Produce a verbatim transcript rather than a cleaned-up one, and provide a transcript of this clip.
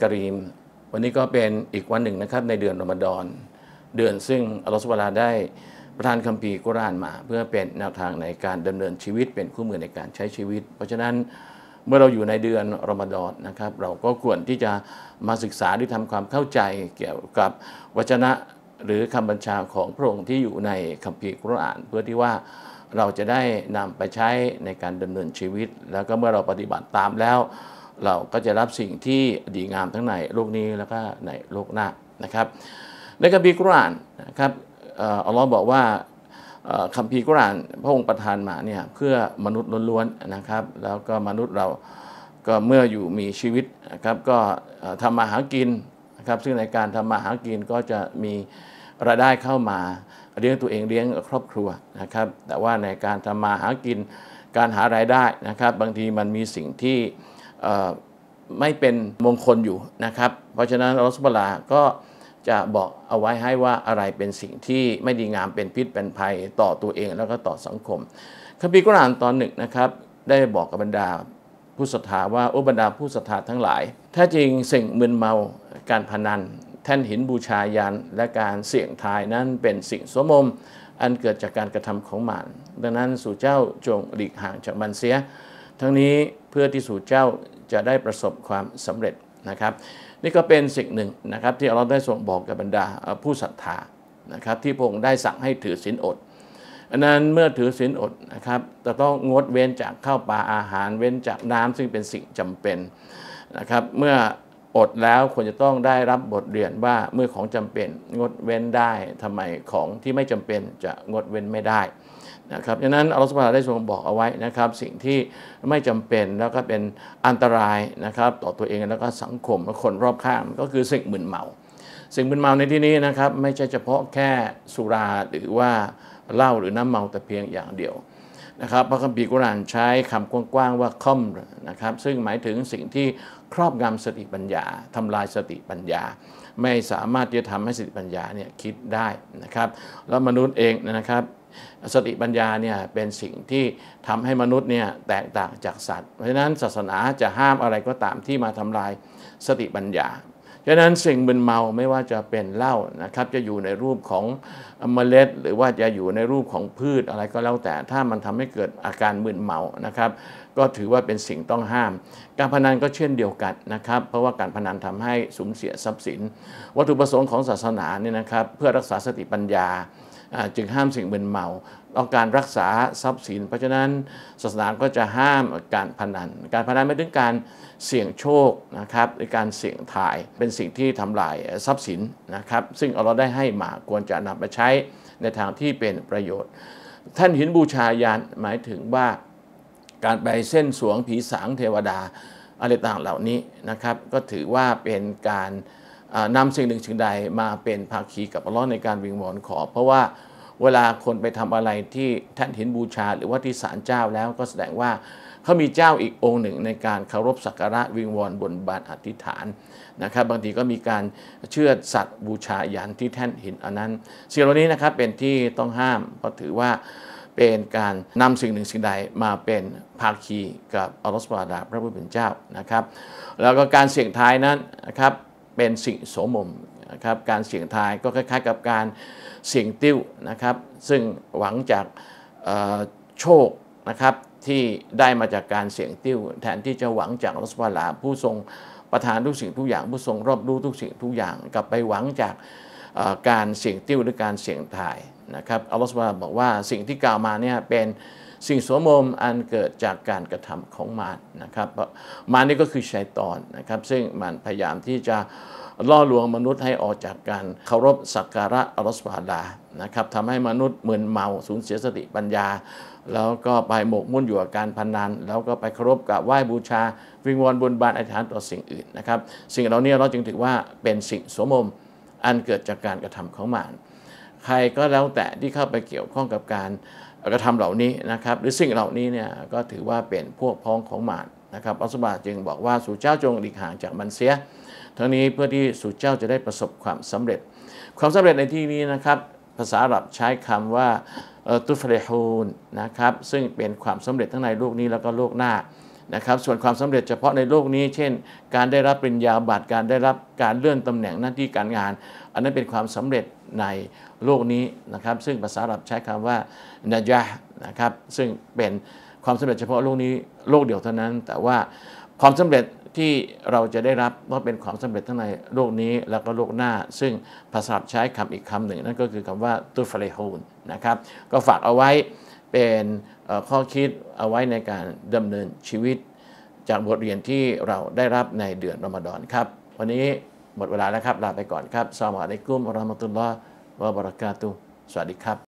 กะรีมวันนี้ก็เป็นอีกวันหนึ่งนะครับในเดือนรอมฎอนเดือนซึ่งอัลลอฮฺซุบฮานะฮูวะตะอาลาได้ประทานคัมภีร์กุรอานมาเพื่อเป็นแนวทางในการดำเนินชีวิตเป็นคู่มือในการใช้ชีวิตเพราะฉะนั้นเมื่อเราอยู่ในเดือนรอมฎอนนะครับเราก็ควรที่จะมาศึกษาหรือทำความเข้าใจเกี่ยวกับวจนะหรือคำบัญชาของพระองค์ที่อยู่ในคัมภีร์กุรอานเพื่อที่ว่าเราจะได้นำไปใช้ในการดำเนินชีวิตแล้วก็เมื่อเราปฏิบัติตามแล้วเราก็จะรับสิ่งที่ดีงามทั้งในโลกนี้แล้วก็ในโลกหน้านะครับในคัมภีร์กุรอานนะครับอัลลอฮ์บอกว่าคัมภีร์กุรอานพระองค์ประทานมาเนี่ยเพื่อมนุษย์ล้วนๆนะครับแล้วก็มนุษย์เราก็เมื่ออยู่มีชีวิตนะครับก็ทำมาหากินนะครับซึ่งในการทำมาหากินก็จะมีรายได้เข้ามาเลี้ยงตัวเองเลี้ยงครอบครัวนะครับแต่ว่าในการทำมาหากินการหารายได้นะครับบางทีมันมีสิ่งที่ไม่เป็นมงคลอยู่นะครับเพราะฉะนั้นอัลลอฮฺซุบฮานะฮูวะตะอาลาก็จะบอกเอาไว้ให้ว่าอะไรเป็นสิ่งที่ไม่ดีงามเป็นพิษเป็นภัยต่อตัวเองแล้วก็ต่อสังคมคัมภีร์กุรอานตอนหนึ่งนะครับได้บอกกับบรรดาผู้ศรัทธาว่าโอ้บรรดาผู้ศรัทธาทั้งหลายแท้จริงสิ่งมึนเมาการพนันแท่นหินบูชายันและการเสี่ยงทายนั้นเป็นสิ่งโสมมอันเกิดจากการกระทำของมารดังนั้นสู่เจ้าจงหลีกห่างจากมันเสียทั้งนี้เพื่อที่สู่เจ้าจะได้ประสบความสำเร็จนะครับนี่ก็เป็นสิ่งหนึ่งนะครับที่เราได้ทรงบอกกับบรรดาผู้ศรัทธานะครับที่พระองค์ได้สั่งให้ถือศีลอดอันนั้นเมื่อถือศีลอดนะครับจะต้องงดเว้นจากข้าวปลาอาหารเว้นจากน้ำซึ่งเป็นสิ่งจำเป็นนะครับเมื่ออดแล้วควรจะต้องได้รับบทเรียนว่าเมื่อของจำเป็นงดเว้นได้ทำไมของที่ไม่จำเป็นจะงดเว้นไม่ได้นะครับดังนั้นอัลลอฮฺซุบฮานะฮูวะตะอาลาได้ทรงบอกเอาไว้นะครับสิ่งที่ไม่จำเป็นแล้วก็เป็นอันตรายนะครับต่อตัวเองแล้วก็สังคมและคนรอบข้างก็คือสิ่งมึนเมาสิ่งมึนเมาในที่นี้นะครับไม่ใช่เฉพาะแค่สุราหรือว่าเหล้าหรือน้ำเมาแต่เพียงอย่างเดียวนะครับพระคัมภีร์กุรอานใช้คำกว้างๆว่าคอมนะครับซึ่งหมายถึงสิ่งที่ครอบงำสติปัญญาทำลายสติปัญญาไม่สามารถที่จะทำให้สติปัญญาเนี่ยคิดได้นะครับแล้วมนุษย์เองนะครับสติปัญญาเนี่ยเป็นสิ่งที่ทำให้มนุษย์เนี่ยแตกต่างจากสัตว์เพราะฉะนั้นศาสนาจะห้ามอะไรก็ตามที่มาทำลายสติปัญญาฉะนั้นสิ่งมึนเมาไม่ว่าจะเป็นเหล้านะครับจะอยู่ในรูปของเมล็ดหรือว่าจะอยู่ในรูปของพืชอะไรก็แล้วแต่ถ้ามันทำให้เกิดอาการมึนเมานะครับก็ถือว่าเป็นสิ่งต้องห้ามการพนันก็เช่นเดียวกันนะครับเพราะว่าการพนันทำให้สูญเสียทรัพย์สินวัตถุประสงค์ของศาสนาเนี่ยนะครับเพื่อรักษาสติปัญญาจึงห้ามสิ่งมึนเมาต้องการรักษาทรัพย์สินเพราะฉะนั้นศาสนาก็จะห้ามการพนันการพนันไม่ถึงการเสี่ยงโชคนะครับหรือการเสี่ยงทายเป็นสิ่งที่ทำลายทรัพย์สินนะครับซึ่งอัลเลาะห์ได้ให้มาควรจะนำไปใช้ในทางที่เป็นประโยชน์ท่านหินบูชายันหมายถึงว่าการไปเส้นสวงผีสางเทวดาอะไรต่างเหล่านี้นะครับก็ถือว่าเป็นการนำสิ่งหนึ่งสิ่งใดมาเป็นภาคีกับอัลเลาะห์ในการวิงวอนขอเพราะว่าเวลาคนไปทำอะไรที่แท่นหินบูชาหรือว่าที่ศาลเจ้าแล้วก็แสดงว่าเขามีเจ้าอีกองค์หนึ่งในการเคารพสักการะวิงวอนบนบานอธิษฐานนะครับบางทีก็มีการเชื่อสัตว์บูชายันที่แท่นหินอันนั้นสิ่งเหล่านี้นะครับเป็นที่ต้องห้ามเพราะถือว่าเป็นการนำสิ่งหนึ่งสิ่งใดมาเป็นภาคีกับอัลลอฮฺซุบฮานะฮูวะตะอาลาพระผู้เป็นเจ้านะครับแล้วก็การเสี่ยงทายนั้นนะครับเป็นสิ่งโสมมนะครับการเสี่ยงทายก็คล้ายๆกับการเสี่ยงติ้วนะครับซึ่งหวังจากโชคนะครับที่ได้มาจากการเสี่ยงติ้วแทนที่จะหวังจากอัลลอฮฺซุบฮานะฮูวะตะอาลาผู้ทรงประทานทุกสิ่งทุกอย่างผู้ทรงรอบรู้ทุกสิ่งทุกอย่างกลับไปหวังจากการเสี่ยงติ้วหรือการเสี่ยงทายนะครับอัลลอฮฺซุบฮานะฮูวะตะอาลาบอกว่าสิ่งที่กล่าวมาเนี่ยเป็นสิ่งโสมมอันเกิดจากการกระทำของมารนะครับมารนี่ก็คือชัยฏอนนะครับซึ่งมันพยายามที่จะล่อลวงมนุษย์ให้ออกจากการเคารพสักการะอัลลอฮฺซุบฮานะฮูวะตะอาลานะครับทำให้มนุษย์มึนเมาสูญเสียสติปัญญาแล้วก็ไปหมกมุ่นอยู่กับการพนันแล้วก็ไปเคารพกราบไหว้บูชาวิงวอนบนบานอธิษฐานต่อสิ่งอื่นนะครับสิ่งเหล่านี้เราจึงถือว่าเป็นสิ่งโสมมอันเกิดจากการกระทำของมารใครก็แล้วแต่ที่เข้าไปเกี่ยวข้องกับการกระทำเหล่านี้นะครับหรือสิ่งเหล่านี้เนี่ยก็ถือว่าเป็นพวกพ้องของมารนะครับอัลลอฮฺซุบฮานะฮูวะตะอาลาจึงบอกว่าสู่เจ้าจงหลีกห่างจากมันเสียทั้งนี้เพื่อที่สู่เจ้าจะได้ประสบความสำเร็จความสำเร็จในที่นี้นะครับภาษาอาหรับใช้คำว่าตุฟลิฮูนนะครับซึ่งเป็นความสำเร็จทั้งในโลกนี้แล้วก็โลกหน้านะครับส่วนความสำเร็จเฉพาะในโลกนี้เช่นการได้รับปริญญาบัตรการได้รับการเลื่อนตำแหน่งหน้าที่การงานอันนั้นเป็นความสำเร็จในโลกนี้นะครับซึ่งภาษาอาหรับใช้คำว่านะญะห์นะครับซึ่งเป็นความสำเร็จเฉพาะโลกนี้โลกเดียวเท่านั้นแต่ว่าความสำเร็จที่เราจะได้รับก็เป็นความสำเร็จทั้งในโลกนี้แล้วก็โลกหน้าซึ่งภาษาอาหรับใช้คำอีกคำหนึ่งนั่นก็คือคำว่าตุฟลิฮูนนะครับก็ฝากเอาไว้เป็นข้อคิดเอาไว้ในการดำเนินชีวิตจากบทเรียนที่เราได้รับในเดือนรอมฎอนครับวันนี้หมดเวลาแล้วครับลาไปก่อนครับอัสสลามุอะลัยกุมวะเราะห์มะตุลลอฮ์วะบะเราะกาตุฮ์สวัสดีครับ